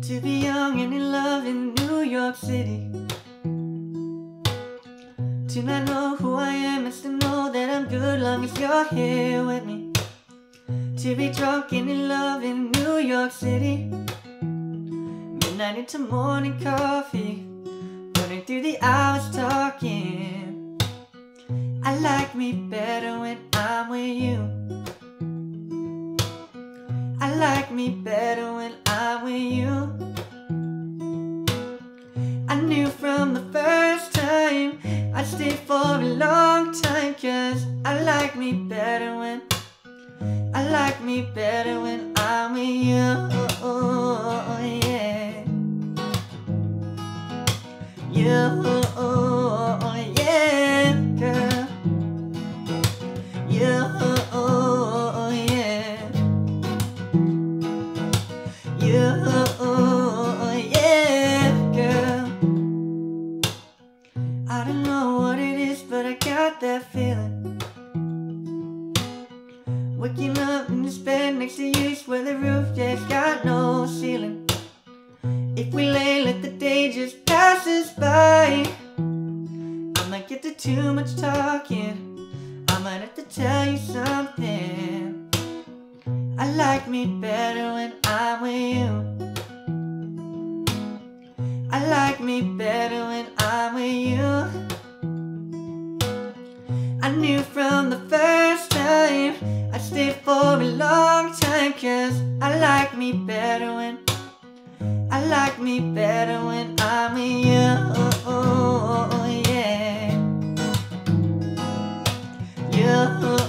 To be young and in love in New York City. To not know who I am and still know that I'm good long as you're here with me. To be drunk and in love in New York City. Midnight into morning coffee, burning through the hours talking. I like me better when I'm with you. I like me better when I'm with you. I knew from the first time I'd stay for a long time, 'cause I like me better when I'm with you, yeah. You, yeah, girl. You, yeah. You, yeah, girl. I don't know what it is, but I got that feeling. Waking up in this bed next to you, where the roof just got no ceiling. If we lay, let the day just pass us by. I might get to too much talking, I might have to tell you something. I like me better when I'm with you. I like me better when I'm with you. I knew from the first time I'd stay for a long time, 'cause I like me better when I'm with you, yeah. You.